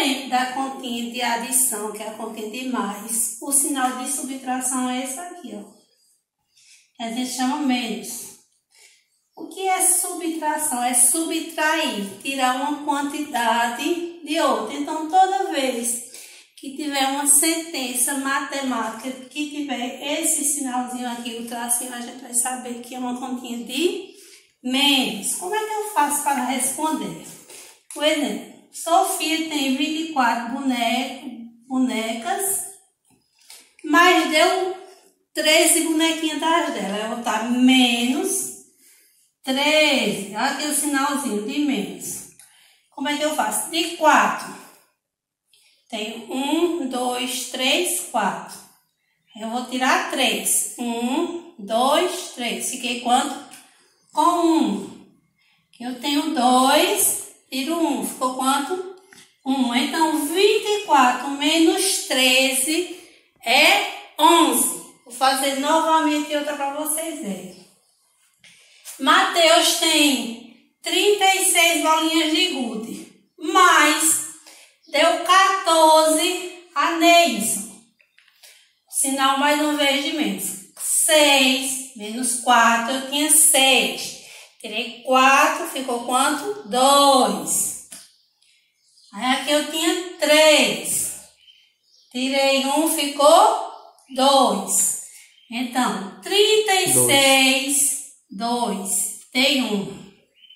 diferente da continha de adição, que é a continha de mais, o sinal de subtração é esse aqui, ó. A gente chama menos. O que é subtração? É subtrair, tirar uma quantidade de outra. Então, toda vez que tiver uma sentença matemática que tiver esse sinalzinho aqui, o tracinho, a gente vai saber que é uma continha de menos. Como é que eu faço para responder? Por exemplo, Sofia tem 24 bonecas, mas deu 13 bonequinhas das dela. Eu vou botar menos 13. Olha aqui o sinalzinho de menos. Como é que eu faço? De 4. Tenho 1, 2, 3, 4. Eu vou tirar 3. 1, 2, 3. Fiquei quanto? Com 1. Eu tenho 2, tiro 1. Ficou quanto? 1. Então, 24 menos 13 é 11. Vou fazer novamente outra para vocês verem. Mateus tem 36 bolinhas de gude, mas deu 14 a Neison. Sinal mais uma vez de menos. 6 menos 4, eu tinha 6. Tirei 4, ficou quanto? 2. Aí aqui eu tinha 3. Tirei 1, ficou 2. Então, 36... 2, tem 1.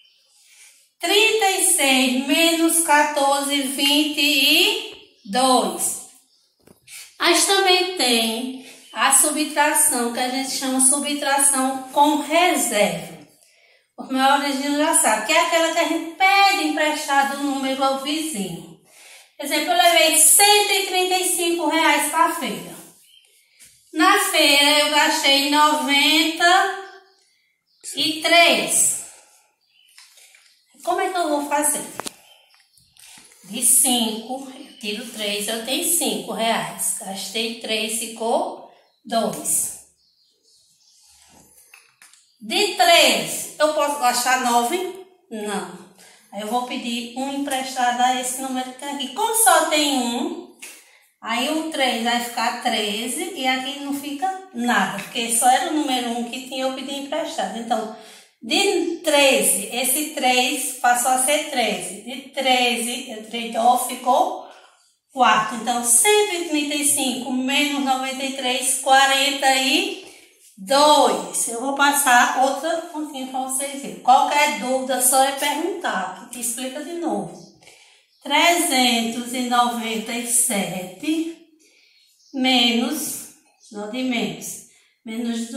36 menos 14, 22. Mas também tem a subtração, que a gente chama subtração com reserva. Os maiores já sabem, que é aquela que a gente pede emprestado o número ao vizinho. Por exemplo, eu levei R$135 para a feira. Na feira eu gastei 93. Como é que eu vou fazer? De 5, eu tiro 3, eu tenho R$5. Gastei 3, ficou 2. De 3, eu posso gastar 9? Não. Aí eu vou pedir um emprestado a esse número que tem aqui. Como só tem um, aí o 3 vai ficar 13 e aqui não fica nada, porque só era o número 1 que tinha, eu pedi emprestado. Então, de 13, esse 3 passou a ser 13. De 13, eu tirei 2, ficou 4. Então, 135 menos 93, 42. Eu vou passar outra continha para vocês verem. Qualquer dúvida, só é perguntar, que te explica de novo. 397 menos, não de menos, menos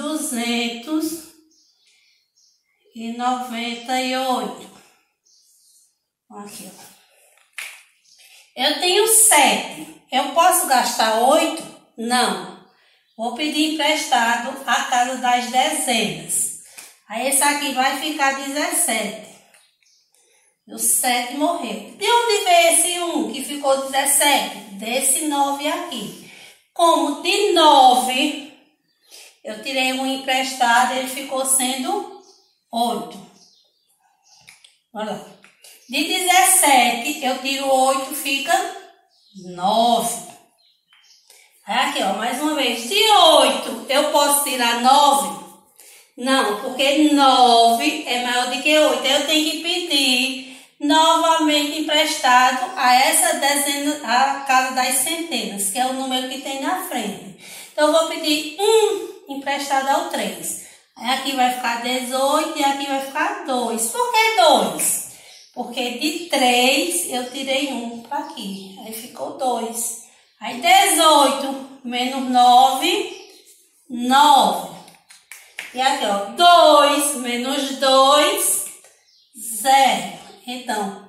298. Aqui, ó. Eu tenho 7. Eu posso gastar 8? Não. Vou pedir emprestado a casa das dezenas. Aí esse aqui vai ficar 17. O 7 morreu. De onde veio esse 1 que ficou 17? Desse 9 aqui. Como de 9, eu tirei um emprestado, ele ficou sendo 8. Olha lá. De 17, eu tiro 8, fica 9. Aqui, ó, mais uma vez. De 8, eu posso tirar 9? Não, porque 9 é maior do que 8. Eu tenho que pedir novamente emprestado a essa dezena, a casa das centenas, que é o número que tem na frente. Então, eu vou pedir um emprestado ao 3. Aí aqui vai ficar 18 e aqui vai ficar 2. Por que 2? Porque de 3 eu tirei 1 para aqui. Aí ficou 2. Aí 18 menos 9, 9. E aqui, ó, 2 menos 2, 0. Então,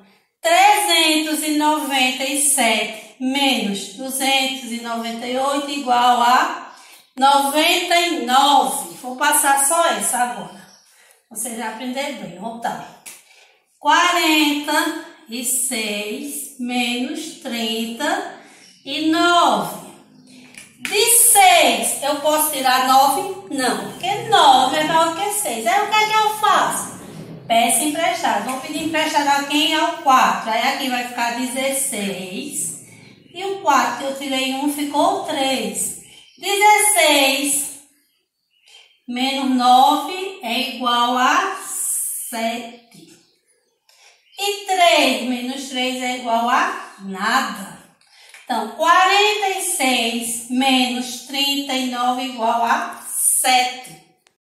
397 menos 298 igual a 99. Vou passar só essa agora. Vocês já aprenderam bem. Vou botar 46 menos 39. De 6, eu posso tirar 9? Não, porque 9 é maior que 6. Aí o que é que eu faço? Peço emprestado. Vou pedir emprestado a quem? Ao 4. Aí aqui vai ficar 16 E o 4 que eu tirei 1 ficou 3. 16 menos 9 é igual a 7. E 3 menos 3 é igual a nada. Então, 46 menos 39 é igual a 7.